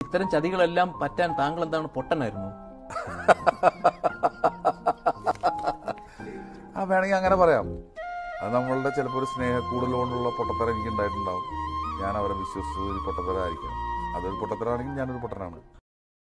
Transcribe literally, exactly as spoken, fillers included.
ഇത്തരം ചതികളെല്ലാം പറ്റാൻ താങ്കൾ എന്താണ് പൊട്ടനായിരുന്നു? ആ വേണമെങ്കിൽ അങ്ങനെ പറയാം. അത് നമ്മളുടെ ചിലപ്പോൾ ഒരു സ്നേഹ കൂടുതൽ കൊണ്ടുള്ള പൊട്ടത്തരം എനിക്ക് ഉണ്ടായിട്ടുണ്ടാവും. ഞാൻ അവരെ വിശ്വസിച്ചത് ഒരു പൊട്ടത്തരമായിരിക്കാം. അതൊരു പൊട്ടത്തരമാണെങ്കിൽ ഞാനൊരു പൊട്ടനാണ്.